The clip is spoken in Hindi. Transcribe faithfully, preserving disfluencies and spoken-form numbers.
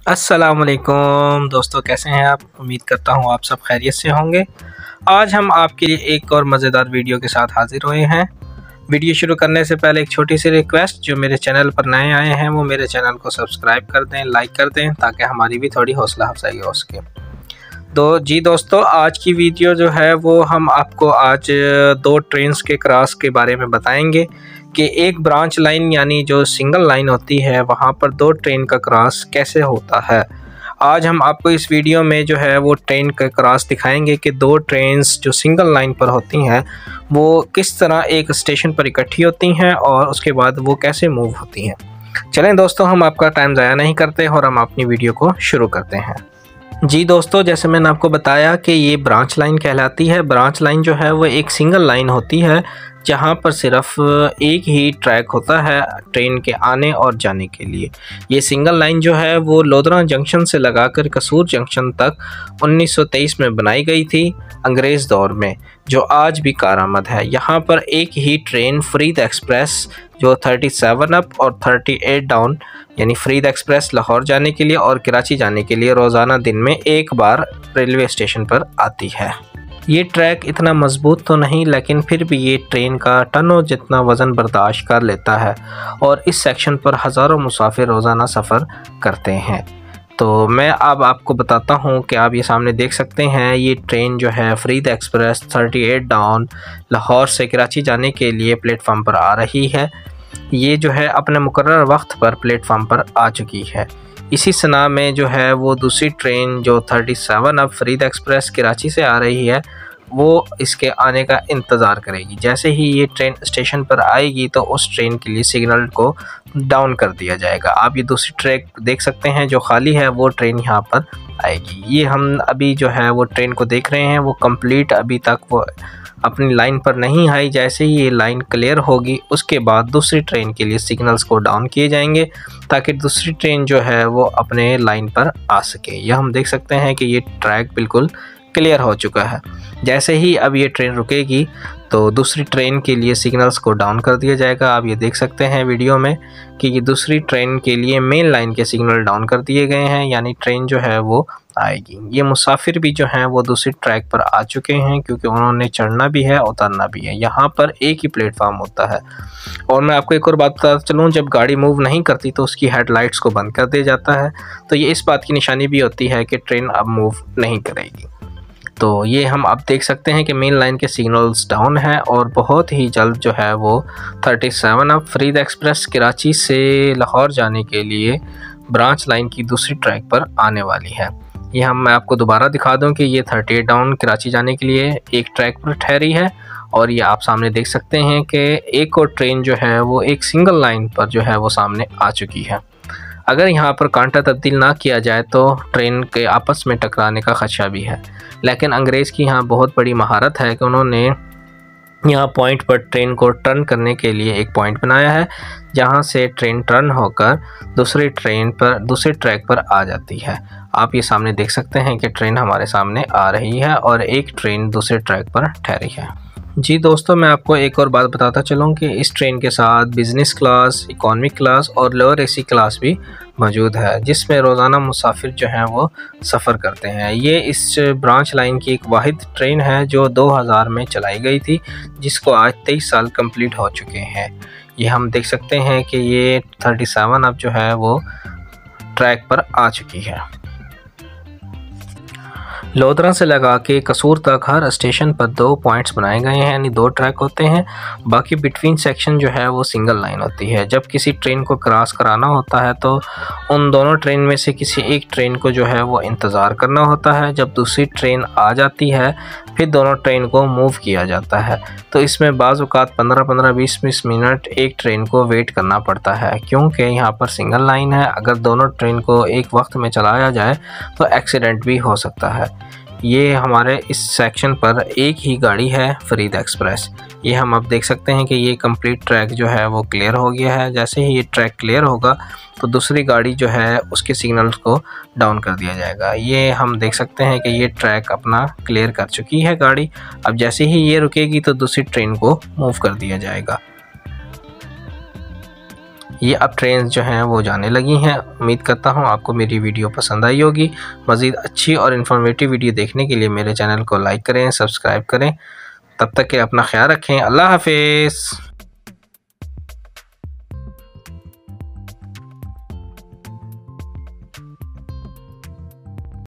अस्सलामुअलैकुम दोस्तों, कैसे हैं आप। उम्मीद करता हूँ आप सब खैरियत से होंगे। आज हम आपके लिए एक और मज़ेदार वीडियो के साथ हाजिर हुए हैं। वीडियो शुरू करने से पहले एक छोटी सी रिक्वेस्ट, जो मेरे चैनल पर नए आए हैं वो मेरे चैनल को सब्सक्राइब कर दें, लाइक कर दें, ताकि हमारी भी थोड़ी हौसला अफजाई हो सके। तो जी दोस्तों, आज की वीडियो जो है वो हम आपको आज दो ट्रेन्स के क्रॉस के बारे में बताएंगे कि एक ब्रांच लाइन यानी जो सिंगल लाइन होती है वहाँ पर दो ट्रेन का क्रॉस कैसे होता है। आज हम आपको इस वीडियो में जो है वो ट्रेन का क्रॉस दिखाएंगे कि दो ट्रेन्स जो सिंगल लाइन पर होती हैं वो किस तरह एक स्टेशन पर इकट्ठी होती हैं और उसके बाद वो कैसे मूव होती हैं। चलें दोस्तों, हम आपका टाइम ज़ाया नहीं करते और हम अपनी वीडियो को शुरू करते हैं। जी दोस्तों, जैसे मैंने आपको बताया कि ये ब्रांच लाइन कहलाती है। ब्रांच लाइन जो है वो एक सिंगल लाइन होती है जहाँ पर सिर्फ एक ही ट्रैक होता है ट्रेन के आने और जाने के लिए। ये सिंगल लाइन जो है वो लोधरा जंक्शन से लगाकर कसूर जंक्शन तक उन्नीस सौ तेईस में बनाई गई थी अंग्रेज़ दौर में, जो आज भी कारआमद है। यहाँ पर एक ही ट्रेन फरीद एक्सप्रेस जो सैंतीस अप और अड़तीस डाउन यानी फरीद एक्सप्रेस लाहौर जाने के लिए और कराची जाने के लिए रोज़ाना दिन में एक बार रेलवे स्टेशन पर आती है। ये ट्रैक इतना मजबूत तो नहीं, लेकिन फिर भी ये ट्रेन का टनों जितना वज़न बर्दाश्त कर लेता है और इस सेक्शन पर हज़ारों मुसाफिर रोज़ाना सफ़र करते हैं। तो मैं अब आपको बताता हूँ कि आप ये सामने देख सकते हैं, ये ट्रेन जो है फरीद एक्सप्रेस अड़तीस डाउन लाहौर से कराची जाने के लिए प्लेटफार्म पर आ रही है। ये जो है अपने मुकर्रर वक्त पर प्लेटफार्म पर आ चुकी है। इसी सना में जो है वो दूसरी ट्रेन जो सैंतीस अब फरीद एक्सप्रेस कराची से आ रही है वो इसके आने का इंतज़ार करेगी। जैसे ही ये ट्रेन स्टेशन पर आएगी तो उस ट्रेन के लिए सिग्नल को डाउन कर दिया जाएगा। आप ये दूसरी ट्रैक देख सकते हैं जो खाली है, वो ट्रेन यहाँ पर आएगी। ये हम अभी जो है वो ट्रेन को देख रहे हैं, वो कंप्लीट अभी तक वो अपनी लाइन पर नहीं आई। जैसे ही ये लाइन क्लियर होगी उसके बाद दूसरी ट्रेन के लिए सिग्नल्स को डाउन किए जाएंगे ताकि दूसरी ट्रेन जो है वो अपने लाइन पर आ सके। यह हम देख सकते हैं कि ये ट्रैक बिल्कुल क्लियर हो चुका है। जैसे ही अब ये ट्रेन रुकेगी तो दूसरी ट्रेन के लिए सिग्नल्स को डाउन कर दिया जाएगा। आप ये देख सकते हैं वीडियो में कि ये दूसरी ट्रेन के लिए मेन लाइन के सिग्नल डाउन कर दिए गए हैं, यानी ट्रेन जो है वो आएगी। ये मुसाफिर भी जो हैं वो दूसरी ट्रैक पर आ चुके हैं क्योंकि उन्होंने चढ़ना भी है उतरना भी है। यहाँ पर एक ही प्लेटफार्म होता है। और मैं आपको एक और बात बताता चलूँ, जब गाड़ी मूव नहीं करती तो उसकी हेडलाइट्स को बंद कर दिया जाता है। तो ये इस बात की निशानी भी होती है कि ट्रेन अब मूव नहीं करेगी। तो ये हम अब देख सकते हैं कि मेन लाइन के सिग्नल्स डाउन है और बहुत ही जल्द जो है वो सैंतीस अब फरीद एक्सप्रेस कराची से लाहौर जाने के लिए ब्रांच लाइन की दूसरी ट्रैक पर आने वाली है। ये हम मैं आपको दोबारा दिखा दूं कि ये अड़तीस डाउन कराची जाने के लिए एक ट्रैक पर ठहरी है और ये आप सामने देख सकते हैं कि एक और ट्रेन जो है वो एक सिंगल लाइन पर जो है वो सामने आ चुकी है। अगर यहाँ पर कांटा तब्दील ना किया जाए तो ट्रेन के आपस में टकराने का ख़दशा भी है, लेकिन अंग्रेज़ की यहाँ बहुत बड़ी महारत है कि उन्होंने यहाँ पॉइंट पर ट्रेन को टर्न करने के लिए एक पॉइंट बनाया है जहाँ से ट्रेन टर्न होकर दूसरी ट्रेन पर दूसरे ट्रैक पर आ जाती है। आप ये सामने देख सकते हैं कि ट्रेन हमारे सामने आ रही है और एक ट्रेन दूसरे ट्रैक पर ठहरी है। जी दोस्तों, मैं आपको एक और बात बताता चलूँ कि इस ट्रेन के साथ बिज़नेस क्लास, इकॉनमिक क्लास और लोअर एसी क्लास भी मौजूद है, जिसमें रोज़ाना मुसाफिर जो हैं वो सफ़र करते हैं। ये इस ब्रांच लाइन की एक वाहिद ट्रेन है जो दो हज़ार में चलाई गई थी, जिसको आज तेईस साल कंप्लीट हो चुके हैं। ये हम देख सकते हैं कि ये सैंतीस अब जो है वो ट्रैक पर आ चुकी है। लोधरा से लगा के कसूर तक हर स्टेशन पर दो पॉइंट्स बनाए गए हैं, यानी दो ट्रैक होते हैं। बाकी बिटवीन सेक्शन जो है वो सिंगल लाइन होती है। जब किसी ट्रेन को क्रॉस कराना होता है तो उन दोनों ट्रेन में से किसी एक ट्रेन को जो है वो इंतज़ार करना होता है। जब दूसरी ट्रेन आ जाती है फिर दोनों ट्रेन को मूव किया जाता है। तो इसमें बाज़ औक़ात पंद्रह पंद्रह बीस बीस मिनट एक ट्रेन को वेट करना पड़ता है, क्योंकि यहाँ पर सिंगल लाइन है। अगर दोनों ट्रेन को एक वक्त में चलाया जाए तो एक्सीडेंट भी हो सकता है। ये हमारे इस सेक्शन पर एक ही गाड़ी है फरीद एक्सप्रेस। ये हम अब देख सकते हैं कि ये कंप्लीट ट्रैक जो है वो क्लियर हो गया है। जैसे ही ये ट्रैक क्लियर होगा तो दूसरी गाड़ी जो है उसके सिग्नल्स को डाउन कर दिया जाएगा। ये हम देख सकते हैं कि ये ट्रैक अपना क्लियर कर चुकी है गाड़ी। अब जैसे ही ये रुकेगी तो दूसरी ट्रेन को मूव कर दिया जाएगा। ये अब ट्रेन जो हैं वो जाने लगी हैं। उम्मीद करता हूँ आपको मेरी वीडियो पसंद आई होगी। मज़ीद अच्छी और इन्फॉर्मेटिव वीडियो देखने के लिए मेरे चैनल को लाइक करें, सब्सक्राइब करें। तब तक के अपना ख्याल रखें। अल्लाह हाफिज़।